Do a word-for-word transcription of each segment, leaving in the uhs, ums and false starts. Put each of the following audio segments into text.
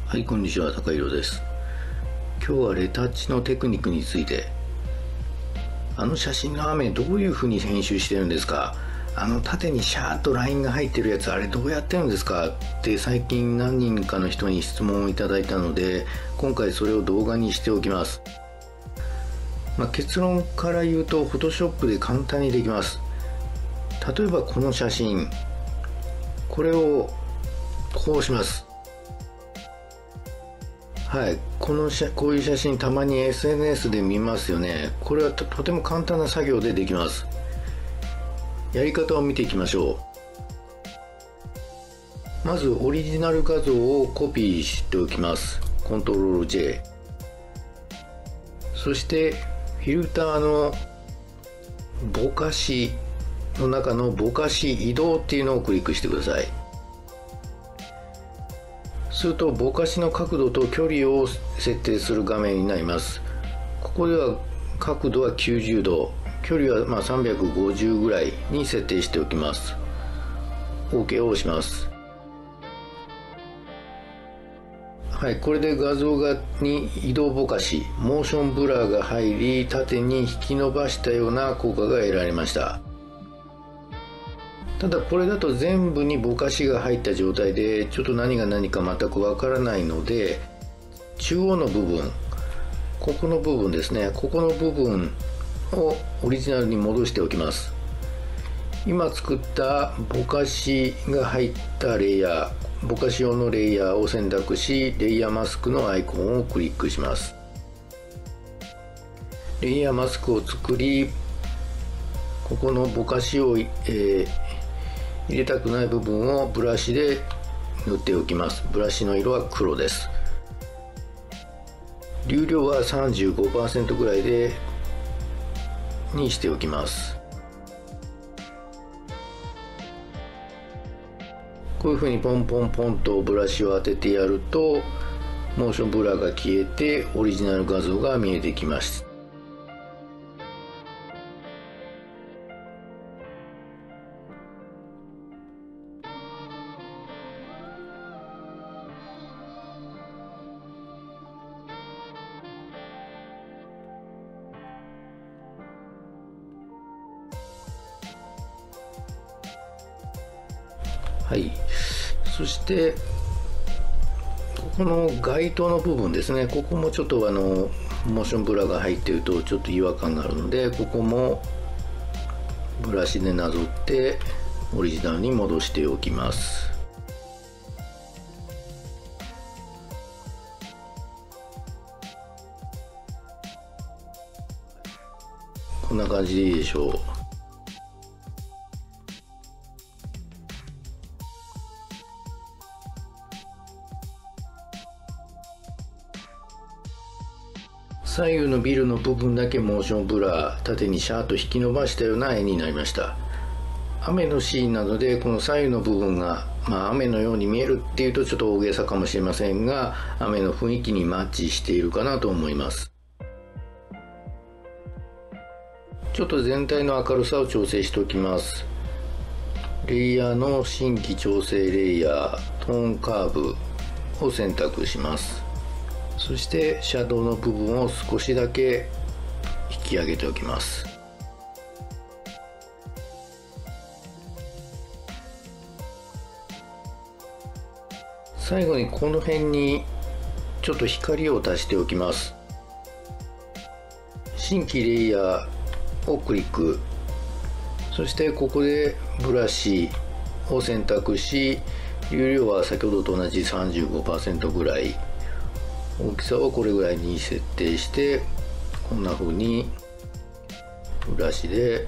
はい、こんにちは、高弘です。今日はレタッチのテクニックについて。あの写真の雨どういう風に編集してるんですか？あの縦にシャーッとラインが入ってるやつ、あれどうやってるんですかって最近何人かの人に質問をいただいたので、今回それを動画にしておきます。まあ、結論から言うと Photoshop で簡単にできます。例えばこの写真、これをこうします。はい、この写こういう写真たまに エスエヌエス で見ますよね。これは と, とても簡単な作業でできます。やり方を見ていきましょう。まずオリジナル画像をコピーしておきます。コントロールジェイ。そしてフィルターのぼかしの中のぼかし移動っていうのをクリックしてください。するとぼかしの角度と距離を設定する画面になります。ここでは角度はきゅうじゅうど、距離はまあさんびゃくごじゅうぐらいに設定しておきます。 OK を押します。はい、これで画像がに移動ぼかし、モーションブラーが入り、縦に引き伸ばしたような効果が得られました。ただこれだと全部にぼかしが入った状態でちょっと何が何か全くわからないので、中央の部分、ここの部分ですね、ここの部分をオリジナルに戻しておきます。今作ったぼかしが入ったレイヤー、ぼかし用のレイヤーを選択し、レイヤーマスクのアイコンをクリックします。レイヤーマスクを作り、ここのぼかしを、えー入れたくない部分をブラシで塗っておきます。ブラシの色は黒です。流量は さんじゅうごパーセント ぐらいでにしておきます。こういうふうにポンポンポンとブラシを当ててやるとモーションブラーが消えてオリジナル画像が見えてきます。はい、そしてここの街灯の部分ですね、ここもちょっとあのモーションブラが入っているとちょっと違和感があるので、ここもブラシでなぞってオリジナルに戻しておきます。こんな感じでいいでしょう。左右のビルの部分だけモーションブラー、縦にシャーッと引き伸ばしたような絵になりました。雨のシーンなのでこの左右の部分が、まあ、雨のように見えるっていうとちょっと大げさかもしれませんが、雨の雰囲気にマッチしているかなと思います。ちょっと全体の明るさを調整しておきます。レイヤーの新規調整レイヤー、トーンカーブを選択します。そしてシャドウの部分を少しだけ引き上げておきます。最後にこの辺にちょっと光を足しておきます。新規レイヤーをクリック、そしてここでブラシを選択し、流量は先ほどと同じ さんじゅうごパーセント ぐらい、大きさをこれぐらいに設定して、こんな風にブラシで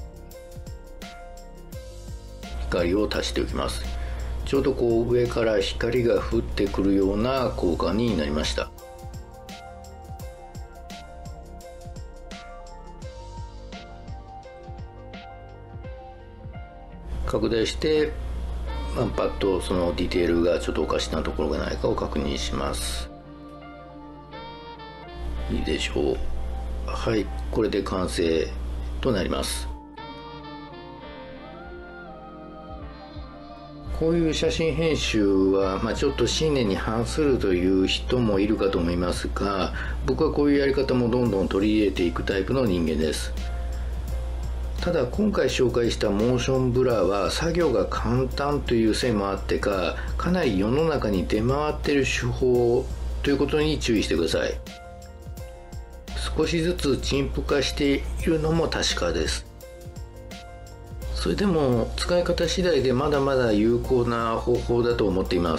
光を足しておきます。ちょうどこう上から光が降ってくるような効果になりました。拡大して、まあ、パッとそのディテールがちょっとおかしなところがないかを確認します。いいでしょう。はい、これで完成となります。 こういう写真編集は、まあ、ちょっと信念に反するという人もいるかと思いますが、僕はこういうやり方もどんどん取り入れていくタイプの人間です。ただ今回紹介したモーションブラは作業が簡単というせいもあってか、かなり世の中に出回っている手法ということに注意してください。少しずつ陳腐化しているのも確かです。それでも使い方次第でまだまだ有効な方法だと思っています。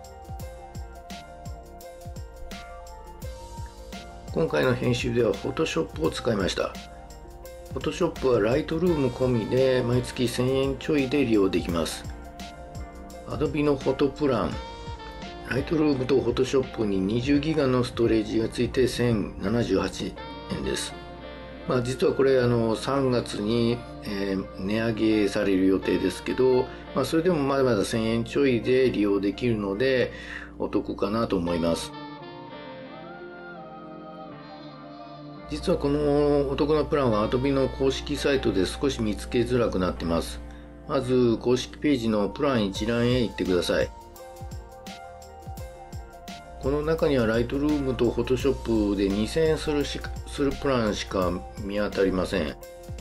今回の編集では Photoshop を使いました。Photoshop は Lightroom 込みで毎月せんえんちょいで利用できます。Adobe のフォトプラン、Lightroom と Photoshop ににじゅうギガのストレージがついてせんななじゅうはちえんです。まあ、実はこれあのさんがつに、えー、値上げされる予定ですけど、まあ、それでもまだまだせんえんちょいで利用できるのでお得かなと思います。実はこのお得なプランは Adobe の公式サイトで少し見つけづらくなっています。まず公式ページのプラン一覧へ行ってください。この中には Lightroom と Photoshop でにせんえんするしするプランしか見当たりません。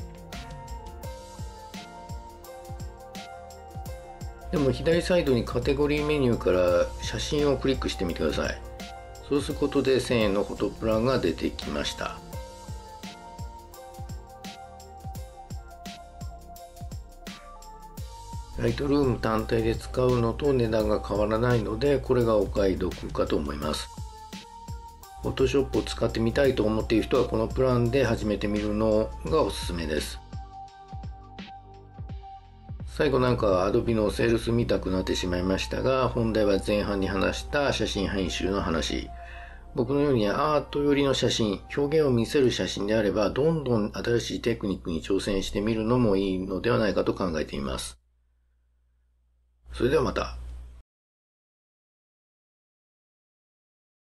でも左サイドにカテゴリーメニューから写真をクリックしてみてください。そうすることでせんえんのフォトプランが出てきました。ライトルーム単体で使うのと値段が変わらないので、これがお買い得かと思います。Photoshop を使ってみたいと思っている人はこのプランで始めてみるのがおすすめです。最後なんか Adobe のセールス見たくなってしまいましたが、本題は前半に話した写真編集の話。僕のようにアート寄りの写真、表現を見せる写真であれば、どんどん新しいテクニックに挑戦してみるのもいいのではないかと考えています。それではまた。